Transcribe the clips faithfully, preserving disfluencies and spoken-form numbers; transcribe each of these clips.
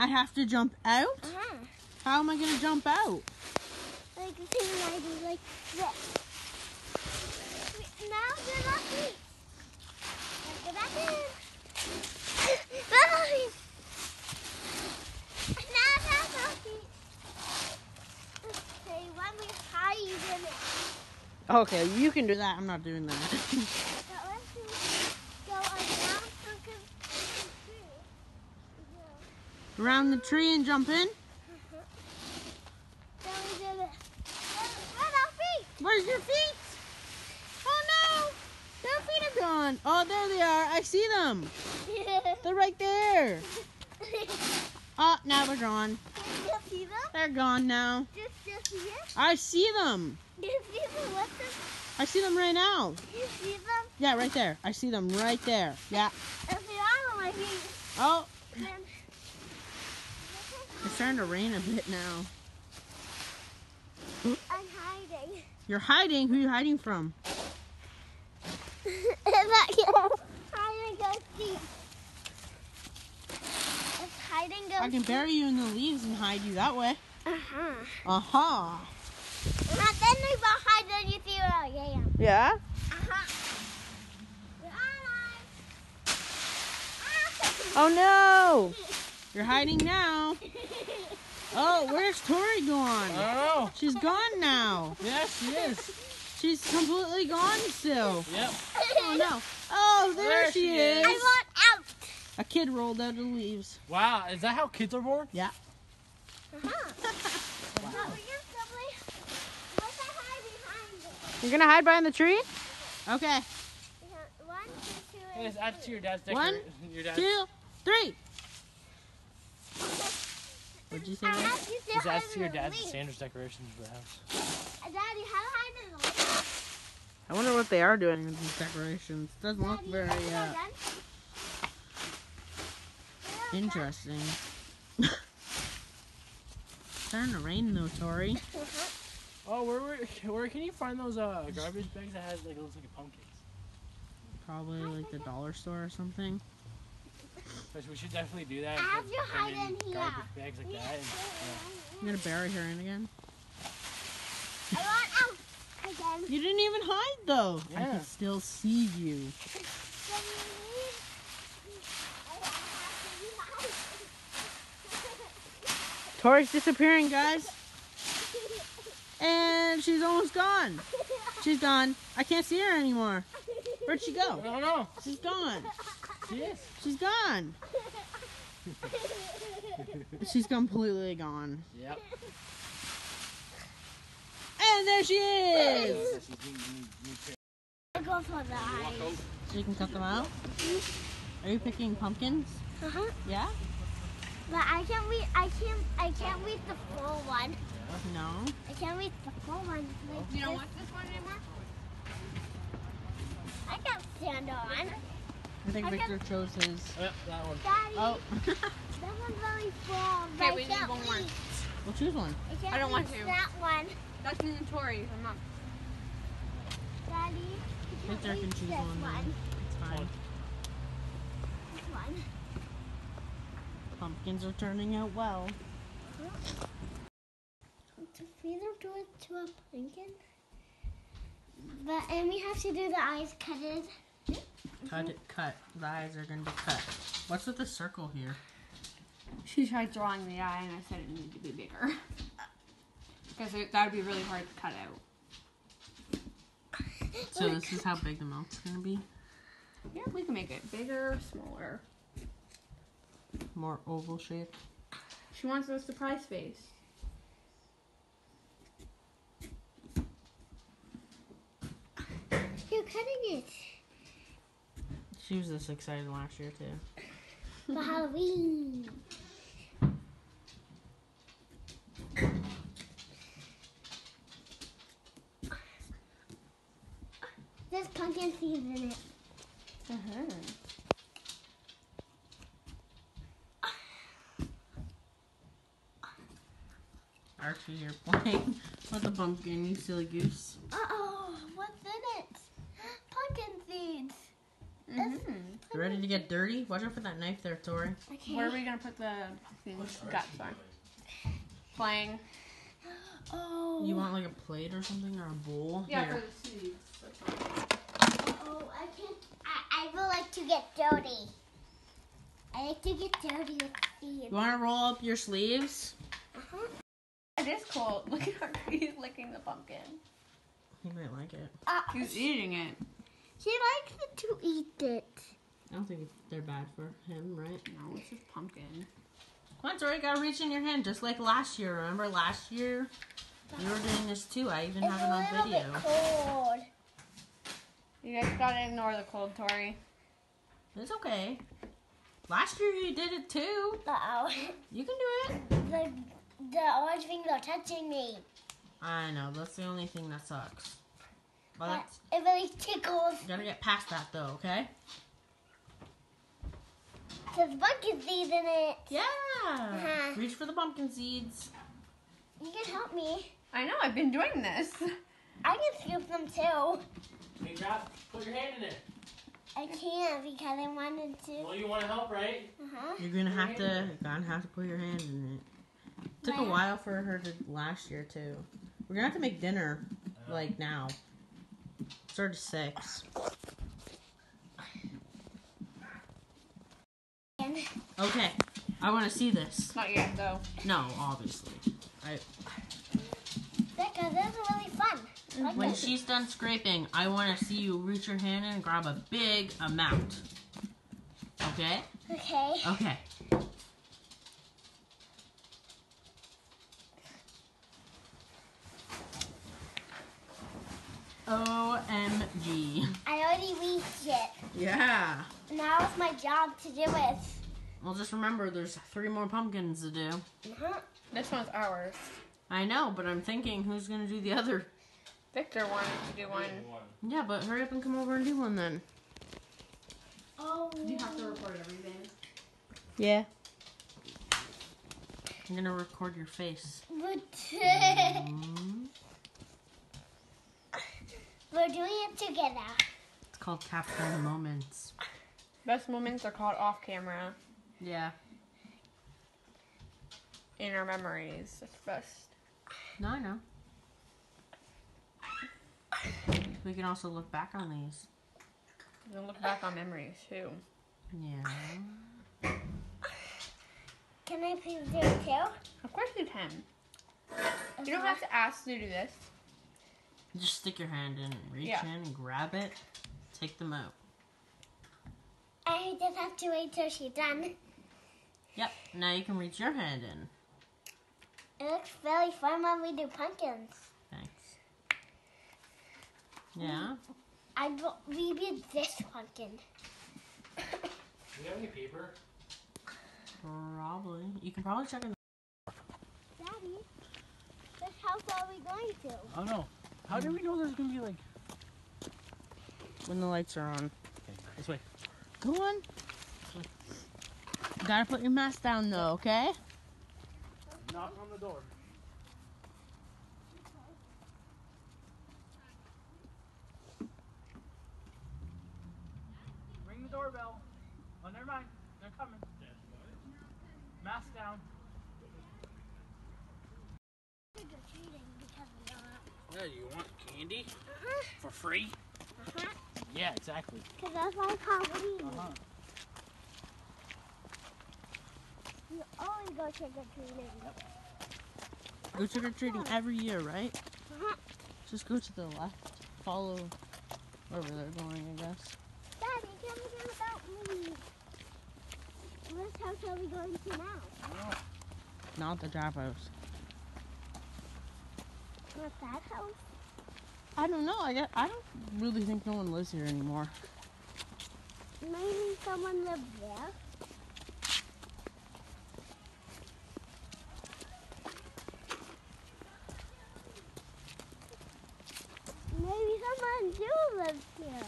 I have to jump out? Uh-huh. How am I going to jump out? Like the same way I do, like this. Now they're not feet. Let's go back in. Bye. Now that's not feet. Okay, when we hide in it. Okay, you can do that. I'm not doing that. So let's go around Pumpkin tree. Around the tree and jump in? Then we did it. Where's our feet? Where's your feet? Oh no! Their feet are gone. Oh, there they are. I see them. They're right there. Oh, now they're gone. Did you see them? They're gone now. Just, just here? I see them. Did you see them? What's this? I see them right now. Did you see them? Yeah, right there. I see them right there. Yeah. If they are on my feet, Oh, then... it's starting to rain a bit now. I'm hiding. You're hiding? Who are you hiding from? If I can hide and go see. If hiding goes I can bury you in the leaves and hide you that way. Uh-huh. Uh-huh. And then if I hide, then you see where I am. Yeah? Uh-huh. Oh no! You're hiding now. Oh, where's Tori gone? I don't know. She's gone now. Yeah, she is. She's completely gone still. Yep. Oh no. Oh, there, There she, she is. is. I want out. A kid rolled out of the leaves. Wow, is that how kids are born? Yeah. Uh-huh. Now we're just simply, let's hide behind it. You're gonna hide behind the tree? Okay. Yeah, one, two, two, Hey, and just add to your dad's One, decoration. Your dad's. Two, three. What'd you say? I Mom? have to still Just hide add to your in the dad's leaves. Sandra's decorations for the house. Daddy, how to hide in the leaves? I wonder what they are doing with these decorations. Doesn't look Daddy, very how to uh, run? interesting. Starting to rain though, Tori. Oh, where, where where can you find those uh garbage bags that has like it looks like a pumpkin? Probably like the dollar store or something. Because we should definitely do that. I have and to put them hide in here. Garbage bags like that. And, yeah. I'm gonna bury her in again. I want out again. You didn't even hide though. I Yeah. can still see you. Then you need- I have to be hiding. Tori's disappearing, guys. And she's almost gone. She's gone. I can't see her anymore. Where'd she I go? don't know. She's gone. She is. She's gone. She's completely gone. Yep. And there she is. I'll go for the eyes. So you can cut them out. Are you picking pumpkins? Uh-huh. Yeah? But I can't read. I can't. I can't read the full one. No. I can't read the full one. Like You don't this. want this one anymore? I can't stand on. I think I Victor chose his. Yep, that one. Daddy, Oh. that one's really full. but Okay, I we need can't one more. reach. We'll choose one. I, can't I don't want reach to. That one, That's inventory. I'm not. Daddy. I can't Victor can reach choose this one. one. Then. It's fine. This one. Pumpkins are turning out well. To feed them to a to a pumpkin. But and we have to do the eyes cutted. Cut it, cut. The eyes are going to be cut. What's with the circle here? She tried drawing the eye, and I said it needed to be bigger. Because that would be really hard to cut out. So this is how big the mouth's going to be? Yeah, we can make it bigger, smaller. More oval shape. She wants a surprise face. You're cutting it She was this excited last year too. for Halloween. There's pumpkin seeds in it. Uh-huh. Archie, you're playing with the pumpkin, you silly goose. Uh oh, what's in it? Pumpkin seeds. Mm-hmm. You ready to get dirty? Watch out for that knife there, Tori. Okay. Where are we gonna put the pumpkin guts on? Playing. Oh. You want like a plate or something or a bowl? Yeah, Here. for the seeds. Oh, I can't. I, I would like to get dirty. I like to get dirty with seeds. You want to roll up your sleeves? Uh-huh. It is cold. Look at how he's licking the pumpkin. He might like it. Uh, He's eating it. she likes it to eat it. I don't think they're bad for him, right? No, it's just pumpkin. Come on, Tori, gotta reach in your hand just like last year. Remember last year? You were doing this too. I even It's have it a on little video. bit cold. You guys gotta ignore the cold, Tori. It's okay. Last year you did it too. Uh-oh. You can do it. The, the orange things are touching me. I know, that's the only thing that sucks. Well, But that's, it really tickles. you gotta get past that though, okay? There's pumpkin seeds in it. Yeah. Uh-huh. Reach for the pumpkin seeds. You can help me. I know, I've been doing this. I can scoop them too. Hey, grab, put your hand in it. I can't because I wanted to. Well, you want to help, right? Uh-huh. You're gonna have to, you're gonna have to put your hand in it. Took a Wow. while for her to last year too. We're gonna have to make dinner like now. Started six. And Okay, I want to see this. Not yet, though. No, obviously. I, Becca, this is really fun. Like when this. she's done scraping, I want to see you reach your hand in and grab a big amount. Okay? Okay. Okay. O M G. I already reached it. Yeah. Now it's my job to do it. Well, just remember, there's three more pumpkins to do. Uh-huh. This one's ours. I know, but I'm thinking who's going to do the other. Victor wanted to do one. Yeah, but hurry up and come over and do one then. Oh. Do you have to record everything? Yeah. I'm going to record your face. But Mm. we're doing it together. It's called capturing moments. Best moments are called off camera. Yeah. In our memories. That's best. No, I know. We can also look back on these. You can look back on memories, too. Yeah. Can I please do it too? Of course you can. You don't have to ask to do this. Just stick your hand in and reach Yeah. in and grab it. Take them out. I just have to wait till she's done. Yep. Now you can reach your hand in. It looks really fun when we do pumpkins. Thanks. Yeah. I go- we did this pumpkin. Do you have any paper? Probably. You can probably check in. Daddy, which house are we going to? I don't know. How do we know there's going to be like... When the lights are on. Okay, this way. Go on. Gotta put your mask down though, okay? Knock on the door. Ring the doorbell. Oh, never mind. They're coming. Mask down. Yeah, you want candy? Uh-huh. For free? Uh-huh. Yeah, exactly. Because that's like Halloween. Uh-huh. You always go trick-or-treating. Go trick or treating every year, right? Uh-huh. Just go to the left. Follow wherever they're going, I guess. Daddy, tell me again about me. Which house are we going to now? Not the trap house. What's that house? I don't know. I guess, I don't really think no one lives here anymore. Maybe someone lives there. Maybe someone do live here.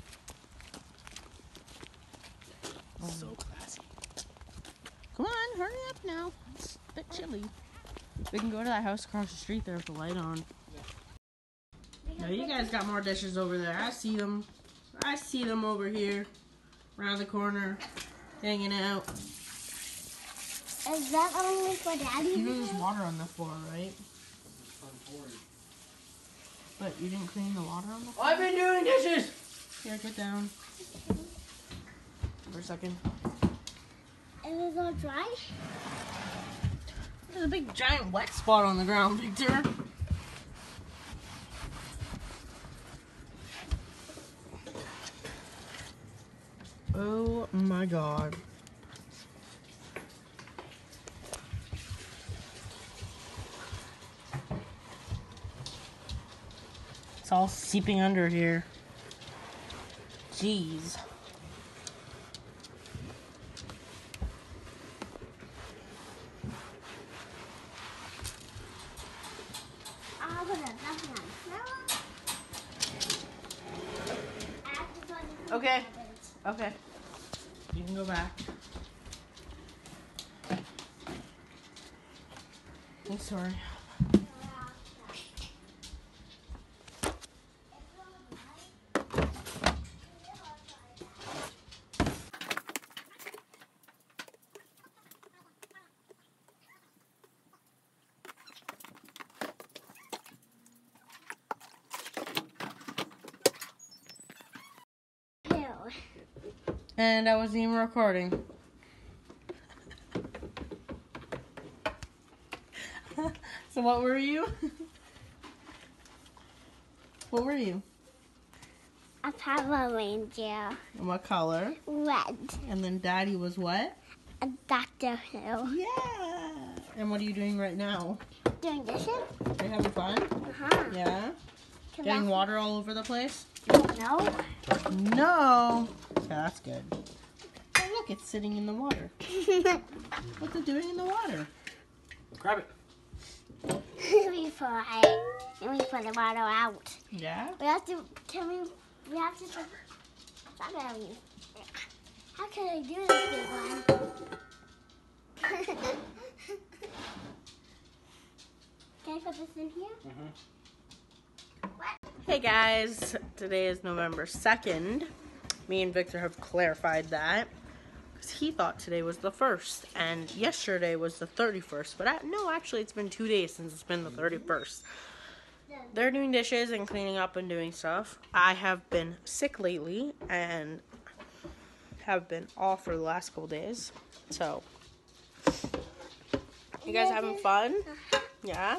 So classy. Come on, hurry up now. It's a bit chilly. We can go to that house across the street there with the light on. No, you guys got more dishes over there. I see them. I see them over here. around the corner, hanging out. Is that only for Daddy? You know there's water on the floor, right? But you didn't clean the water on the floor? I've been doing dishes! Here, get down. For a second. Is it all dry? There's a big giant wet spot on the ground, Victor. Oh my god. It's all seeping under here. Jeez. Ah, but that's nice. No. Okay. Okay. You can go back. I'm sorry. And I wasn't even recording. So what were you? What were you? A Power Ranger. And what color? Red. And then Daddy was what? A Doctor Who. Yeah. And what are you doing right now? Doing dishes? Are you having fun? Uh-huh. Yeah. Can Getting I- water all over the place? No. No. Yeah, that's good. Oh, look, it's sitting in the water. What's it doing in the water? Grab it. Before I, we put the water out. Yeah? We have to, can we, we have to, strawberries. How can I do this big one? Can I put this in here? Mm-hmm. What? Hey guys, today is November second. Me and Victor have clarified that because he thought today was the first and yesterday was the thirty-first. But I, no, actually it's been two days since it's been the thirty-first. They're doing dishes and cleaning up and doing stuff. I have been sick lately and have been off for the last couple days. So, you guys having fun? Yeah?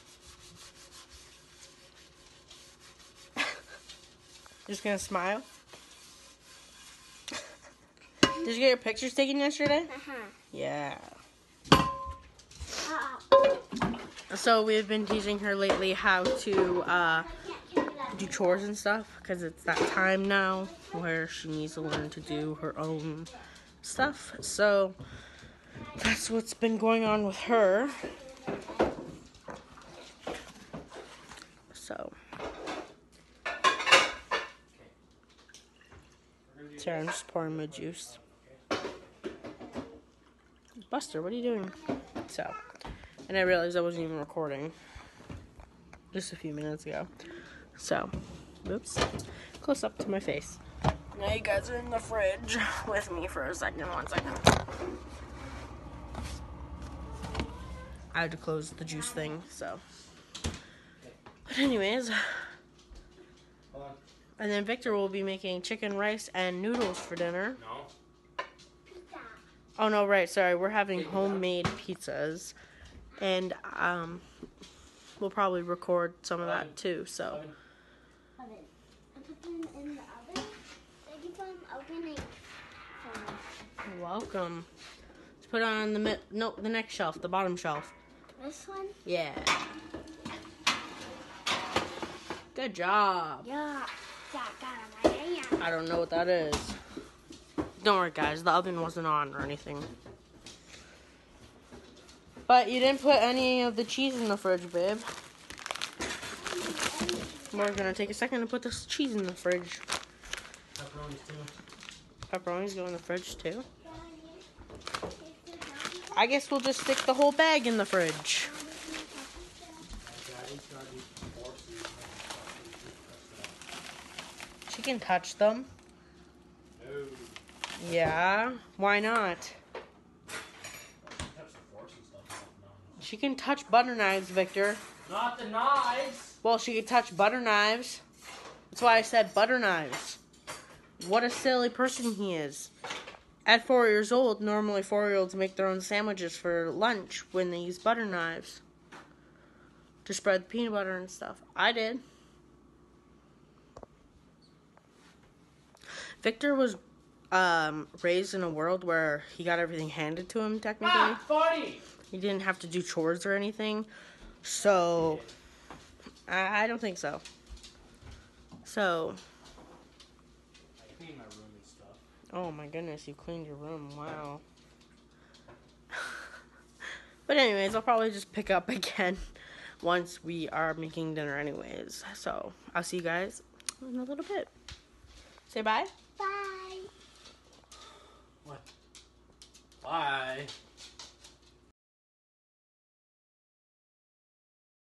Just gonna smile? Did you get your pictures taken yesterday? Uh-huh. Yeah. Uh-oh. So we've been teaching her lately how to uh, do chores and stuff because it's that time now where she needs to learn to do her own stuff. So that's what's been going on with her. So. Sorry, I'm just pouring my juice. Buster, what are you doing? So, and I realized I wasn't even recording just a few minutes ago. So, oops, close up to my face. Now you guys are in the fridge with me for a second. One second. I had to close the juice thing, so. But anyways. And then Victor will be making chicken rice and noodles for dinner. No. Oh, no, right. Sorry. We're having homemade pizzas. And um, we'll probably record some of that, too. So. Oven. I put them in the oven. Thank you for opening. You're welcome. Let's put it on the, mi- no, the next shelf, the bottom shelf. This one? Yeah. Good job. Yeah. Got, got on my hand. I don't know what that is. Don't worry, guys. The oven wasn't on or anything. But you didn't put any of the cheese in the fridge, babe. We're going to take a second to put this cheese in the fridge. Pepperonis too. Pepperonis go in the fridge, too. I guess we'll just stick the whole bag in the fridge. She can touch them. No. Yeah, why not? Touch the forks and stuff. No. She can touch butter knives, Victor. Not the knives. Well, she can touch butter knives. That's why I said butter knives. What a silly person he is. At four years old, normally four-year-olds make their own sandwiches for lunch when they use butter knives to spread the peanut butter and stuff. I did. Victor was um, raised in a world where he got everything handed to him, technically. Ah, funny. He didn't have to do chores or anything. So, I, I don't think so. So, I clean my room and stuff. oh my goodness, you cleaned your room. Wow. But anyways, I'll probably just pick up again once we are making dinner anyways. So, I'll see you guys in a little bit. Say bye. Bye. What? Bye.